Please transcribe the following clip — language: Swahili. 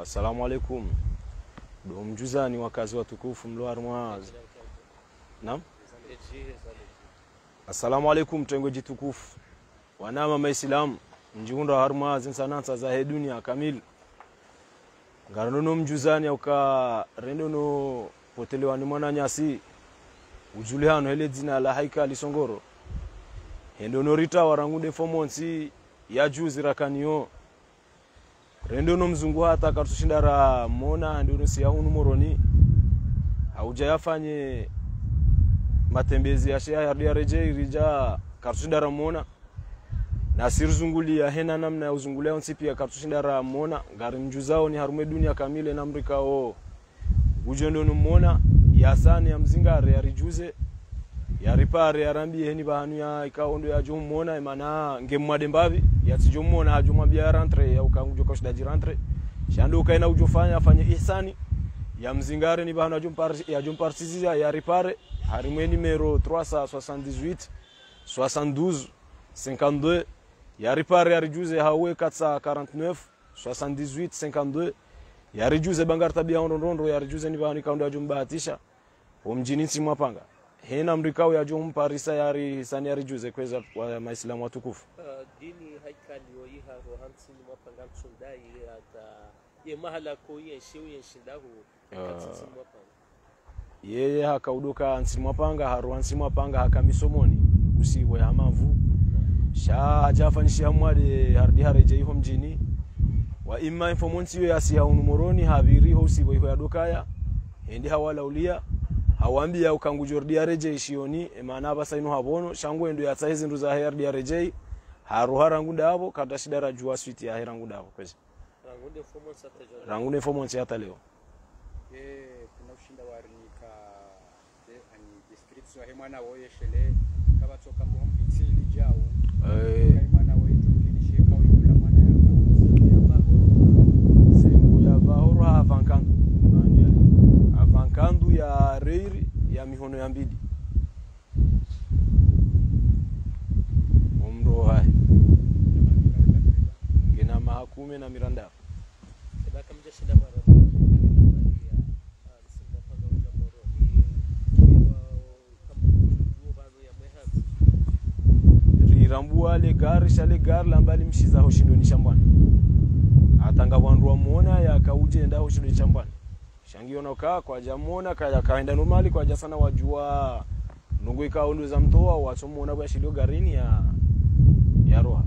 Assalamu alaikum. Do mjuzani wakazi watukufu mlo armwazi. Naam. Assalamu alaikum tengo jitukufu. Wanama maislamu njiunda harmwazi sanansa za dunia kamili. Ngarono mjuzani uka rendono potelewa ni mwana nyasi. Ujuliano hele jina la haika lisongoro. Hendono rita warangude fomonsi ya juzi rakanio. Rendono mzungu hata kartushindara mona ndio siya hunu moroni. Haujayafanye matembezi ya shia ya reje irija kartushindara mona. Na sirzunguli ya hena namna ya uzungulea onsi pia kartushindara mona. Ngari mjuzao ni harume dunia kamile na Amerika o. Ujendono mona ya sani ya mzingare ya rijuze. Ya ripare ya rambi heni bahanu ya ikaondo ya jomu mona imana ngemwade mbavi ya tijomu mona hajuma biya rentre ya ukangujo koshidaji rentre shando ukaina ujofanya afanye ihsani ya mzingare ni bahanu ya jumpartizia ya ripare harimwe numero 378 72 52 ya ripare ya rijuze hawe 449 78 52 ya rijuze bangarta biya ondondo ya rijuze ni bahanu ikaondo ya jumbahatisha mjini Nsimwapanga hena Amerika ya jomu parisa yari sani yari juze kweza wa maislamu watukufu. Dini haikali oyiha rohansi ni Mwapanga msundai ata ye mahala ko yenshiu yenshindahu katsi Mwapanga. Yeye hakaudoka Nsimwapanga haruha Nsimwapanga hakamisomoni usiwe hamavu. Sha hajafanyishia mwade hardi hareje iho mjini. Wa ima informonsi yo yasiya unumoroni habiri ho usiwe iho yadokaya. Hendi hawala ulia. Hawambi ya ukangu jordi ya reje ishioni emana basa ino habono shangu endo ya tsahizi ndu za herdi ya reje haruha ranguda habo kata shidara juwa switi ya heranguda habo kwezi rangunde fomonsi hata leo kuna ushinda warinika ani description ya hemana woye shele kaba toka mbombitsi lijao hemana woye tukinishe kwa yula mwana ya sengu ya bahoro avankandu avankandu ya reiri ya mihono ya mbidi umro hai gina mahakume na miranda sebaka mjashinda mara rirambua le gari shale gari lambali mshiza hoshindo ni shambani atanga wandu muona ya kauje enda hoshindo ni shambani shangiona ka kwa jamona kaya kaenda normali kwa jasana wajua nungu ikaundu za mtoa wasomuona kwa shido garini ya roha